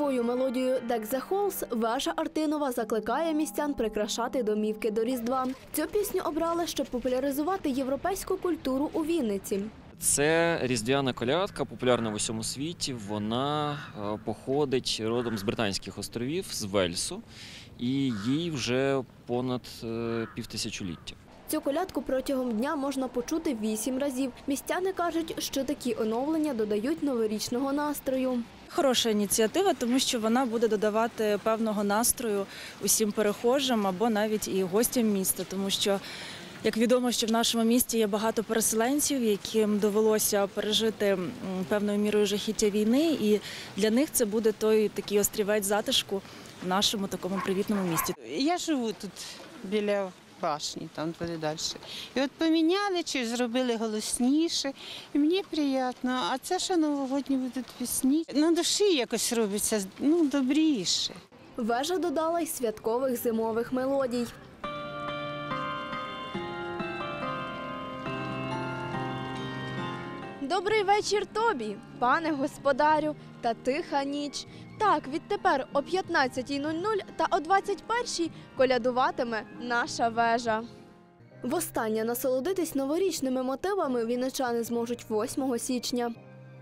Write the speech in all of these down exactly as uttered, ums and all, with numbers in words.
Новою мелодією «Deck the Halls» Вежа Артинова закликає містян прикрашати домівки до Різдва. Цю пісню обрали, щоб популяризувати європейську культуру у Вінниці. Це різдвяна колядка, популярна в усьому світі. Вона походить родом з Британських островів, з Вельсу, і їй вже понад півтисячоліття. Цю колядку протягом дня можна почути вісім разів. Містяни кажуть, що такі оновлення додають новорічного настрою. Хороша ініціатива, тому що вона буде додавати певного настрою усім перехожим або навіть і гостям міста, тому що, як відомо, що в нашому місті є багато переселенців, яким довелося пережити певною мірою жахіття війни, і для них це буде той такий острівець затишку в нашому такому привітному місті. Я живу тут біля башні, там туди далі. І от поміняли, чи зробили голосніше, і мені приємно. А це ще новогодні будуть пісні. На душі якось робиться, ну, добріше. Вежа додала й святкових зимових мелодій. Добрий вечір тобі, пане господарю, та тиха ніч. Так, відтепер о п'ятнадцятій нуль нуль та о двадцять першій колядуватиме наша вежа. Востаннє насолодитись новорічними мотивами вінничани зможуть восьмого січня.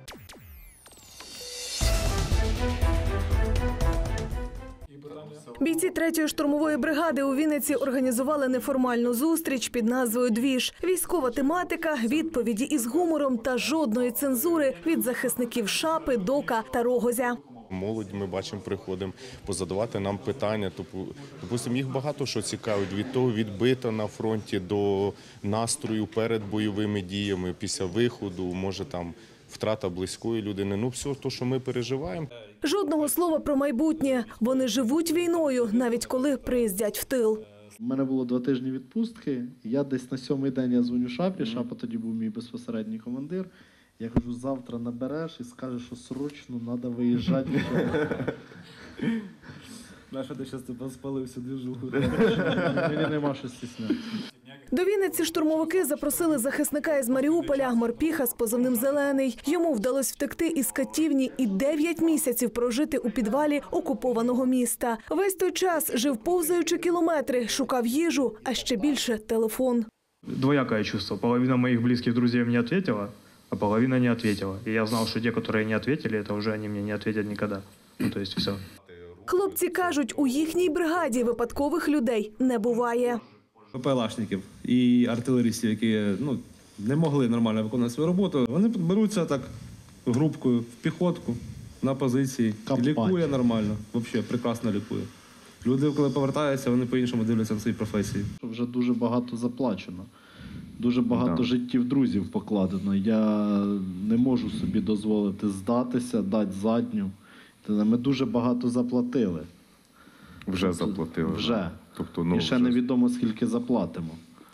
Бійці третьої штурмової бригади у Вінниці організували неформальну зустріч під назвою «Двіж». Військова тематика, відповіді із гумором та жодної цензури від захисників Шапи, Дока та Рогозя. Молодь, ми бачимо, приходимо позадавати нам питання. Допустимо, їх багато що цікавить. Від того відбита на фронті до настрою перед бойовими діями, після виходу, може там втрата близької людини. Ну, все те, що ми переживаємо. Жодного слова про майбутнє. Вони живуть війною, навіть коли приїздять в тил. У мене було два тижні відпустки. Я десь на сьомий день я дзвоню Шапі. Шапа тоді був мій безпосередній командир. Я кажу, завтра набереш і скажеш, що срочно треба виїжджати. Наша ти зараз спалив всю движуху. Мені нема що стіснятися. До Вінниці штурмовики запросили захисника із Маріуполя Морпіха з позивним «Зелений». Йому вдалося втекти із катівні і дев'ять місяців прожити у підвалі окупованого міста. Весь той час жив повзаючи кілометри, шукав їжу, а ще більше – телефон. Двоякое чувство. Половина моих близких друзей мне ответила, а половина не ответила. И я знал, что те, которые не ответили, это уже они мне не ответят никогда. Ну, то есть все. Хлопці кажуть, у їхній бригаді випадкових людей не буває. ППЛАшників і артилеристів, які ну, не могли нормально виконувати свою роботу, вони беруться так групкою в піхотку на позиції. І лікує нормально, взагалі прекрасно лікує. Люди, коли повертаються, вони по-іншому дивляться на свої професії. Вже дуже багато заплачено, дуже багато да. життів друзів покладено. Я не можу собі дозволити здатися, дати задню. Ми дуже багато заплатили. Вже заплатили? Вже. Тобто, ну, і ще вже... невідомо, скільки заплатимо.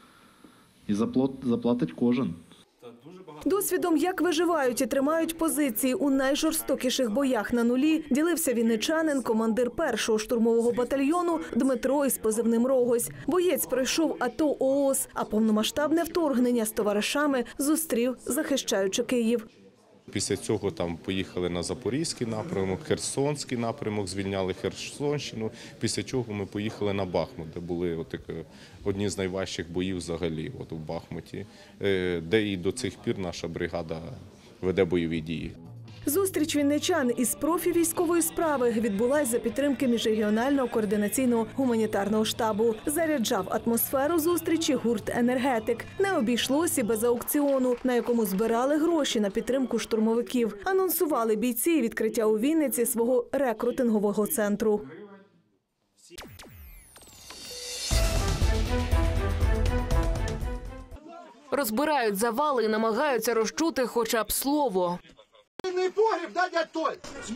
І заплатить кожен. Досвідом, як виживають і тримають позиції у найжорстокіших боях на нулі, ділився вінничанин, командир першого штурмового батальйону Дмитро із позивним «Рогозь». Боєць пройшов АТО ООС, а повномасштабне вторгнення з товаришами зустрів, захищаючи Київ. Після цього там поїхали на Запорізький напрямок, Херсонський напрямок, звільняли Херсонщину. Після чого ми поїхали на Бахмут, де були от, одні з найважчих боїв взагалі от, у Бахмуті, де і до цих пір наша бригада веде бойові дії. Зустріч вінничан із профі військової справи відбулась за підтримки міжрегіонального координаційного гуманітарного штабу. Заряджав атмосферу зустрічі гурт «Енергетик». Не обійшлося без аукціону, на якому збирали гроші на підтримку штурмовиків. Анонсували бійці відкриття у Вінниці свого рекрутингового центру. Розбирають завали і намагаються розчути хоча б слово. Не погреб, да, дядь Толь?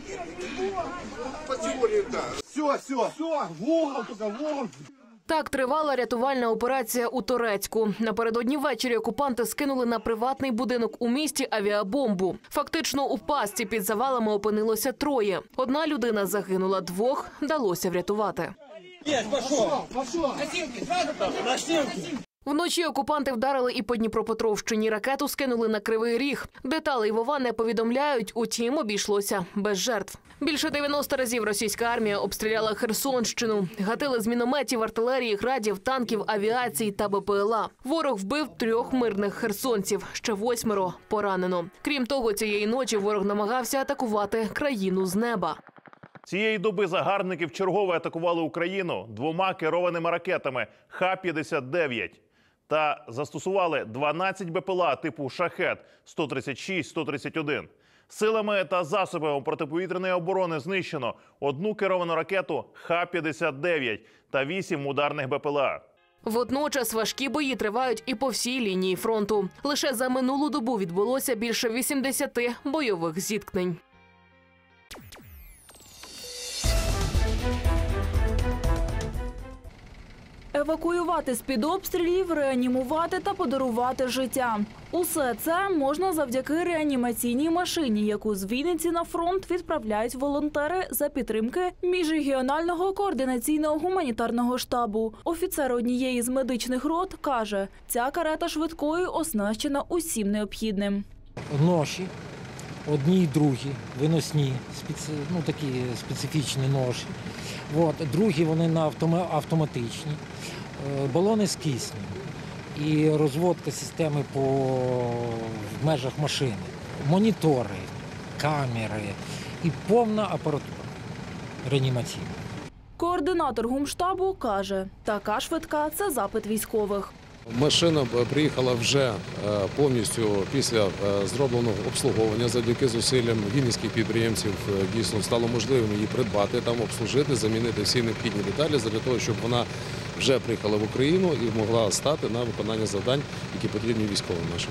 По теории, да. Все, все, все, в угол, только в угол. Так тривала рятувальна операція у Торецьку. Напередодні ввечері окупанти скинули на приватний будинок у місті авіабомбу. Фактично у пастці під завалами опинилося троє. Одна людина загинула, двох вдалося врятувати. Есть, пошел, пошел. Носилки, сразу там, носилки. Вночі окупанти вдарили і по Дніпропетровщині. Ракету скинули на Кривий Ріг. Деталей Вова не повідомляють, утім обійшлося без жертв. Більше дев'яноста разів російська армія обстріляла Херсонщину. Гатили з мінометів, артилерії, градів, танків, авіації та Бе Пе Еле А. Ворог вбив трьох мирних херсонців, ще восьмеро поранено. Крім того, цієї ночі ворог намагався атакувати країну з неба. Цієї доби загарбники вчергове атакували Україну двома керованими ракетами Ха п'ятдесят дев'ять та застосували дванадцять Бе Пе Еле А типу «Шахед» сто тридцять шість - сто тридцять один. Силами та засобами протиповітряної оборони знищено одну керовану ракету Ха п'ятдесят дев'ять та вісім ударних Бе Пе Еле А. Водночас важкі бої тривають і по всій лінії фронту. Лише за минулу добу відбулося більше вісімдесяти бойових зіткнень. Евакуювати з-під обстрілів, реанімувати та подарувати життя. Усе це можна завдяки реанімаційній машині, яку з Вінниці на фронт відправляють волонтери за підтримки міжрегіонального координаційного гуманітарного штабу. Офіцер однієї з медичних рот каже, ця карета швидкої оснащена усім необхідним. Ноші, одні й другі, виносні, специ... ну, такі специфічні ноші. От. Другі вони на автома... автоматичні, балони з киснем і розводка системи по... в межах машини, монітори, камери і повна апаратура реанімаційна. Координатор гумштабу каже, така швидка – це запит військових. Машина приїхала вже повністю після зробленого обслуговування. Завдяки зусиллям вінницьких підприємців дійсно стало можливим її придбати, там обслужити, замінити всі необхідні деталі для того, щоб вона вже приїхала в Україну і могла стати на виконання завдань, які потрібні військовим нашим.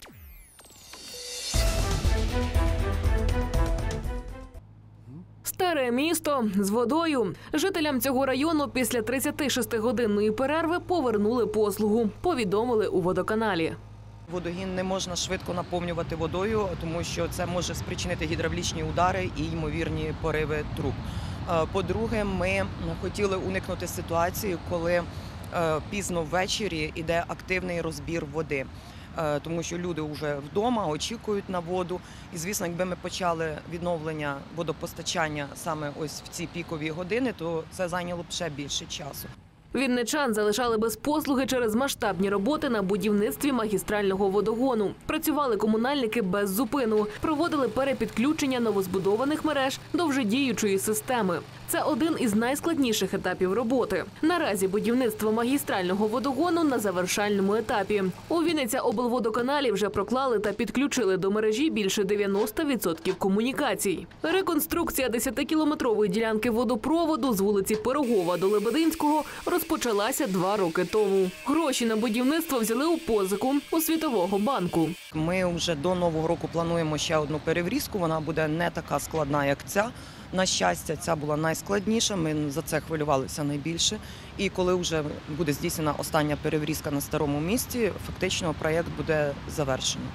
Старе місто з водою. Жителям цього району після тридцятишестигодинної перерви повернули послугу, повідомили у водоканалі. Водогін не можна швидко наповнювати водою, тому що це може спричинити гідравлічні удари і ймовірні пориви труб. По-друге, ми хотіли уникнути ситуації, коли пізно ввечері йде активний розбір води. Тому що люди вже вдома, очікують на воду. І, звісно, якби ми почали відновлення водопостачання саме ось в ці пікові години, то це зайняло б ще більше часу. Вінничан залишали без послуги через масштабні роботи на будівництві магістрального водогону. Працювали комунальники без зупину, проводили перепідключення новозбудованих мереж до вже діючої системи. Це один із найскладніших етапів роботи. Наразі будівництво магістрального водогону на завершальному етапі. У Вінниця облводоканалі вже проклали та підключили до мережі більше дев'яноста відсотків комунікацій. Реконструкція десятикілометрової ділянки водопроводу з вулиці Пирогова до Лебединського розпочалася два роки тому. Гроші на будівництво взяли у позику у Світового банку. Ми вже до Нового року плануємо ще одну переврізку. Вона буде не така складна, як ця. На щастя, ця була найскладніша, ми за це хвилювалися найбільше. І коли вже буде здійснена остання переврізка на Старому місті, фактично проєкт буде завершений.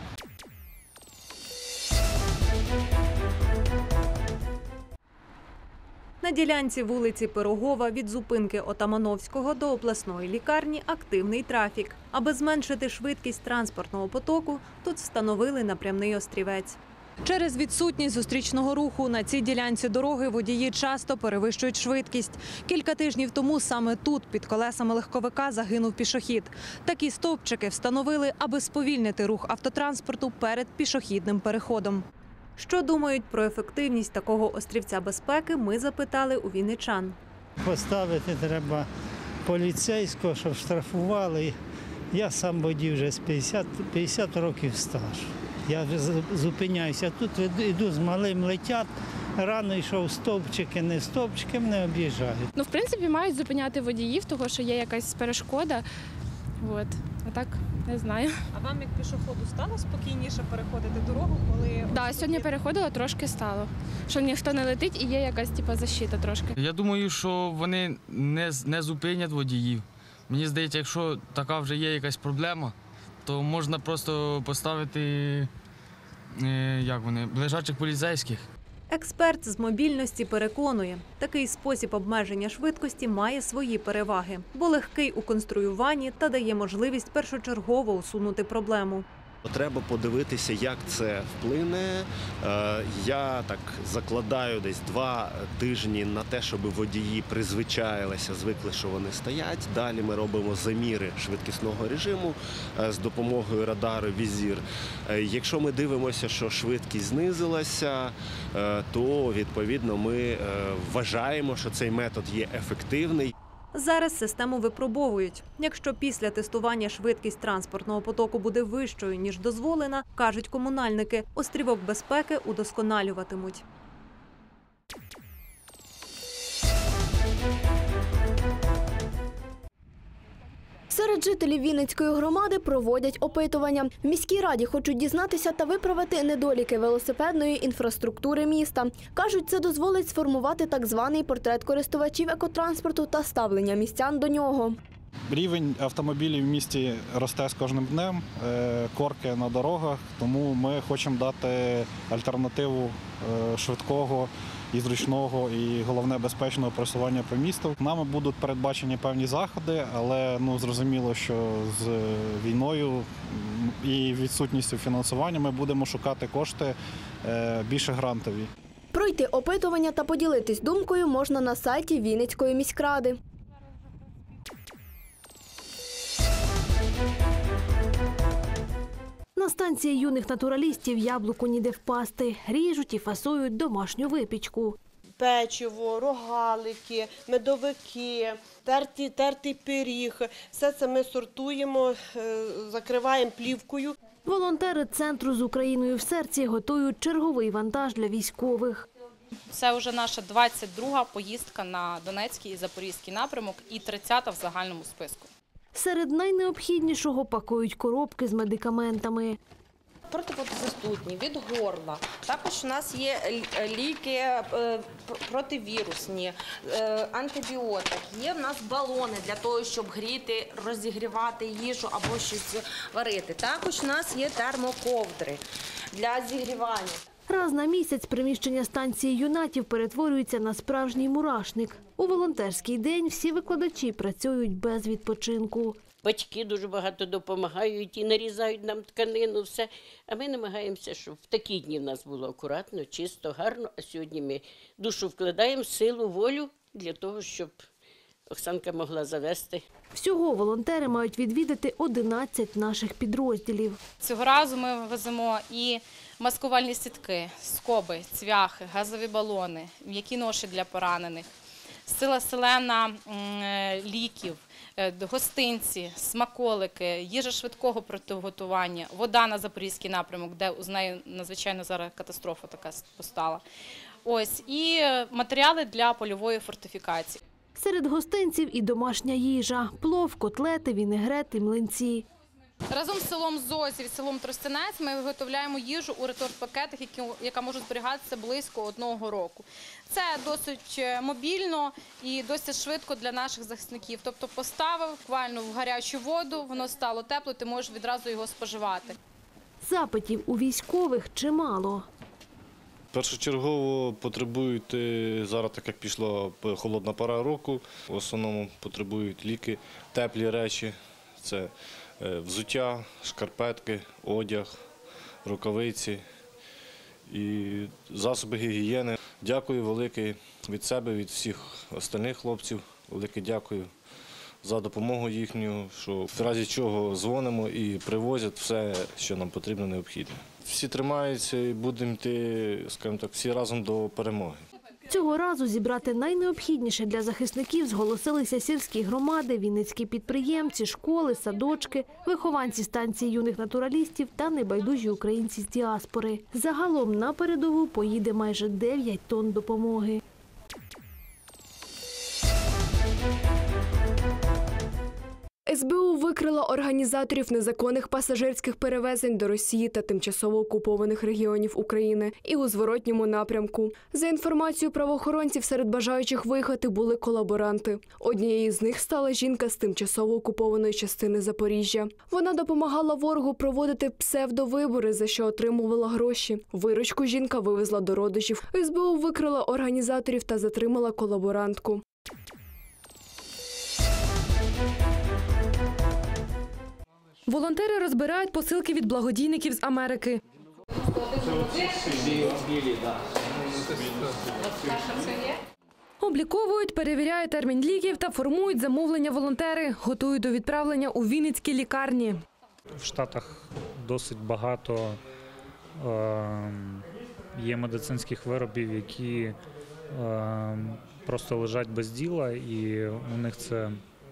На ділянці вулиці Пирогова від зупинки Отамановського до обласної лікарні активний трафік. Аби зменшити швидкість транспортного потоку, тут встановили напрямний острівець. Через відсутність зустрічного руху на цій ділянці дороги водії часто перевищують швидкість. Кілька тижнів тому саме тут, під колесами легковика, загинув пішохід. Такі стовпчики встановили, аби сповільнити рух автотранспорту перед пішохідним переходом. Що думають про ефективність такого острівця безпеки, ми запитали у вінничан. Поставити треба поліцейського, щоб штрафували. Я сам водій вже з п'ятдесят, п'ятдесят років стажу. Я зупиняюся тут, йду з малим, летять. Рано йшов стовпчики, не стовпчики, мене об'їжджають. Ну, в принципі, мають зупиняти водіїв, тому що є якась перешкода. От. А так, не знаю. А вам як пішоходу стало спокійніше переходити дорогу, коли... Так, да, сьогодні переходила, трошки стало. Що ніхто не летить і є якась типу, защита трошки. Я думаю, що вони не, не зупинять водіїв. Мені здається, якщо така вже є якась проблема, то можна просто поставити, як вони, лежачих поліцейських. Експерт з мобільності переконує, такий спосіб обмеження швидкості має свої переваги, бо легкий у конструюванні та дає можливість першочергово усунути проблему. Треба подивитися, як це вплине. Я так закладаю десь два тижні на те, щоб водії призвичаїлися, звикли, що вони стоять. Далі ми робимо заміри швидкісного режиму з допомогою радару «Візір». Якщо ми дивимося, що швидкість знизилася, то відповідно ми вважаємо, що цей метод є ефективний. Зараз систему випробовують. Якщо після тестування швидкість транспортного потоку буде вищою, ніж дозволена, кажуть комунальники, острівок безпеки удосконалюватимуть. Серед жителів Вінницької громади проводять опитування. В міській раді хочуть дізнатися та виправити недоліки велосипедної інфраструктури міста. Кажуть, це дозволить сформувати так званий портрет користувачів екотранспорту та ставлення містян до нього. Рівень автомобілів в місті росте з кожним днем, корки на дорогах, тому ми хочемо дати альтернативу швидкого і зручного, і головне безпечного просування по місту. Нами будуть передбачені певні заходи, але ну зрозуміло, що з війною і відсутністю фінансування ми будемо шукати кошти більше грантові. Пройти опитування та поділитись думкою можна на сайті Вінницької міськради. На станції юних натуралістів яблуку ніде впасти. Ріжуть і фасують домашню випічку. Печиво, рогалики, медовики, тертий, тертий пиріг. Все це ми сортуємо, закриваємо плівкою. Волонтери центру «З Україною в серці» готують черговий вантаж для військових. Це вже наша двадцять друга поїздка на Донецький і Запорізький напрямок і тридцята в загальному списку. Серед найнеобхіднішого пакують коробки з медикаментами. Протипоцистутні, від горла. Також у нас є ліки противірусні, антибіотик. Є в нас балони для того, щоб гріти, розігрівати їжу або щось варити. Також у нас є термоковдри для зігрівання. Раз на місяць приміщення станції юнатів перетворюється на справжній мурашник. У волонтерський день всі викладачі працюють без відпочинку. Батьки дуже багато допомагають і нарізають нам тканину, все. А ми намагаємося, щоб в такі дні в нас було акуратно, чисто, гарно. А сьогодні ми душу вкладаємо, силу, волю для того, щоб Оксанка могла завести. Всього волонтери мають відвідати одинадцять наших підрозділів. Цього разу ми веземо і маскувальні сітки, скоби, цвяхи, газові балони, м'які ноші для поранених, сила селена ліків, гостинці, смаколики, їжа швидкого приготування, вода на Запорізький напрямок, де з нею надзвичайно зараз катастрофа така постала. Ось, і матеріали для польової фортифікації. Серед гостинців і домашня їжа – плов, котлети, вінегрет і млинці. Разом з селом Зозів і селом Тростянець ми виготовляємо їжу у реторт-пакетах, яка може зберігатися близько одного року. Це досить мобільно і досить швидко для наших захисників. Тобто поставив буквально в гарячу воду, воно стало тепло, ти можеш відразу його споживати. Запитів у військових чимало. Першочергово потребують, зараз так як пішла холодна пора року, в основному потребують ліки, теплі речі, це взуття, шкарпетки, одяг, рукавиці і засоби гігієни. Дякую велике від себе, від всіх остальних хлопців, велике дякую за допомогу їхню, що в разі чого дзвонимо і привозять все, що нам потрібно, необхідно. Всі тримаються і будемо йти, скажімо так, всі разом до перемоги. Цього разу зібрати найнеобхідніше для захисників зголосилися сільські громади, вінницькі підприємці, школи, садочки, вихованці станції юних натуралістів та небайдужі українці з діаспори. Загалом на передову поїде майже дев'ять тонн допомоги. ес бе у викрила організаторів незаконних пасажирських перевезень до Росії та тимчасово окупованих регіонів України і у зворотньому напрямку. За інформацією правоохоронців, серед бажаючих виїхати були колаборанти. Однією з них стала жінка з тимчасово окупованої частини Запоріжжя. Вона допомагала ворогу проводити псевдовибори, за що отримувала гроші. Виручку жінка вивезла до родичів. ес бе у викрила організаторів та затримала колаборантку. Волонтери розбирають посилки від благодійників з Америки. Обліковують, перевіряють термін ліків та формують замовлення волонтери. Готують до відправлення у вінницькі лікарні. В Штатах досить багато е, є медицинських виробів, які е, просто лежать без діла, і у них це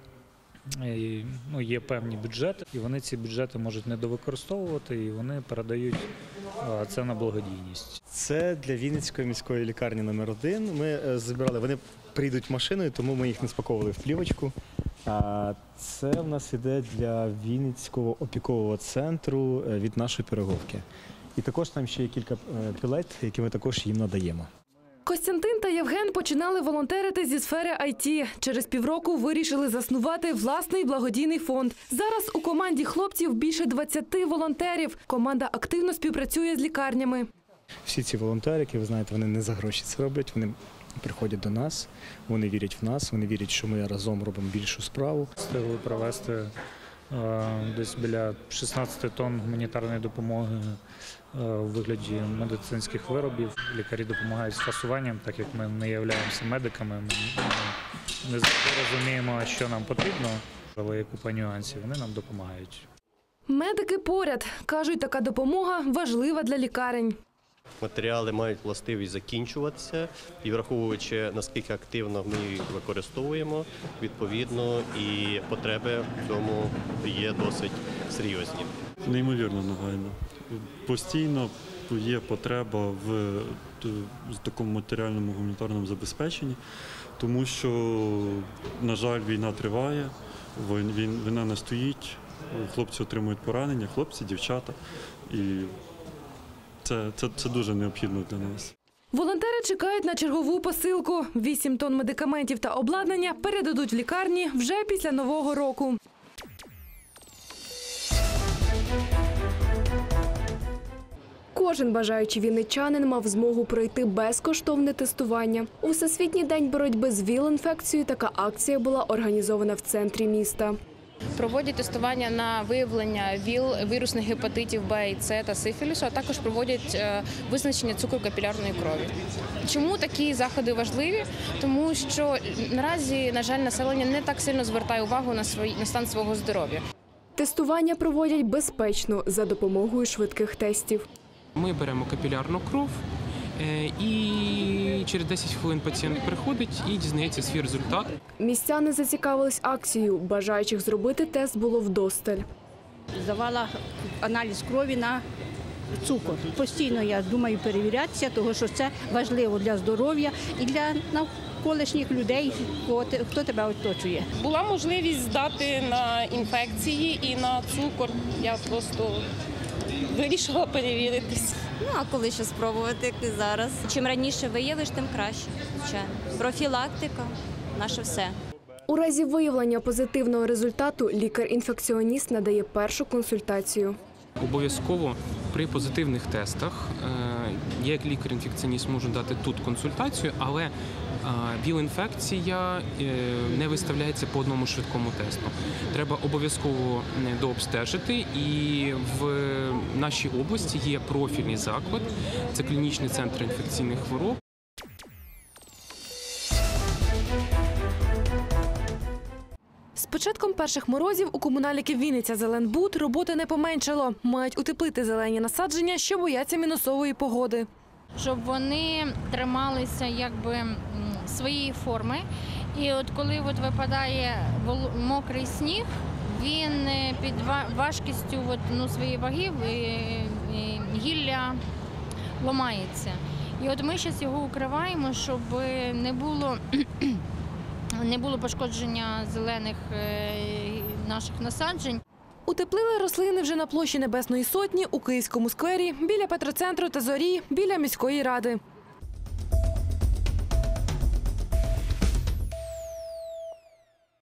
і, ну, є певні бюджети, і вони ці бюджети можуть недовикористовувати, і вони передають е, це на благодійність. Це для Вінницької міської лікарні номер один. Ми збирали, вони прийдуть машиною, тому ми їх не спаковували в плівочку. А це в нас іде для Вінницького опікового центру від нашої пироговки. І також там ще є кілька пілет, які ми також їм надаємо. Костянтин та Євген починали волонтерити зі сфери ай ті. Через півроку вирішили заснувати власний благодійний фонд. Зараз у команді хлопців більше двадцяти волонтерів. Команда активно співпрацює з лікарнями. Всі ці волонтери, ви знаєте, вони не за гроші це роблять, вони приходять до нас, вони вірять в нас, вони вірять, що ми разом робимо більшу справу. Встигли провести е, десь біля шістнадцяти тонн гуманітарної допомоги е, у вигляді медицинських виробів. Лікарі допомагають з фасуванням, так як ми не являємося медиками, ми не завжди розуміємо, що нам потрібно, але є купа нюансів, вони нам допомагають. Медики поряд. Кажуть, така допомога важлива для лікарень. Матеріали мають властивість закінчуватися, і враховуючи, наскільки активно ми їх використовуємо, відповідно, і потреби в цьому є досить серйозні. Неймовірно нагально. Постійно є потреба в такому матеріальному гуманітарному забезпеченні, тому що, на жаль, війна триває, війна не стоїть, хлопці отримують поранення, хлопці, дівчата. І Це, це, це дуже необхідно для нас. Волонтери чекають на чергову посилку. Вісім тонн медикаментів та обладнання передадуть в лікарні вже після Нового року. Кожен бажаючий вінничанин мав змогу пройти безкоштовне тестування. У Всесвітній день боротьби з ВІЛ-інфекцією така акція була організована в центрі міста. Проводять тестування на виявлення ВІЛ, вірусних гепатитів Б і С та сифілісу, а також проводять визначення цукру капілярної крові. Чому такі заходи важливі? Тому що наразі, на жаль, населення не так сильно звертає увагу на, свої, на стан свого здоров'я. Тестування проводять безпечно за допомогою швидких тестів. Ми беремо капілярну кров, і через десять хвилин пацієнт приходить і дізнається свій результат. Містяни зацікавились акцією. Бажаючих зробити тест було вдосталь. Здавала аналіз крові на цукор. Постійно, я думаю, перевірятися, тому що це важливо для здоров'я і для навколишніх людей, хто тебе оточує. Була можливість здати на інфекції і на цукор. Я просто вирішила перевіритись. Ну, а коли ще спробувати, як і зараз. Чим раніше виявиш, тим краще, звичайно. Профілактика – наше все. У разі виявлення позитивного результату лікар-інфекціоніст надає першу консультацію. Обов'язково при позитивних тестах я як лікар-інфекціоніст можу дати тут консультацію, але ВІЛ-інфекція не виставляється по одному швидкому тесту. Треба обов'язково дообстежити, і в нашій області є профільний заклад, це клінічний центр інфекційних хвороб. З початком перших морозів у комунальників Вінниця Зеленбуд роботи не поменшало. Мають утеплити зелені насадження, що бояться мінусової погоди. Щоб вони трималися якби своєї форми. І от коли от випадає мокрий сніг, він під важкістю от, ну, своєї ваги гілля ламається. І от ми зараз його укриваємо, щоб не було, не було пошкодження зелених наших насаджень. Утеплили рослини вже на площі Небесної Сотні, у Київському сквері, біля Петроцентру та Зорі, біля міської ради.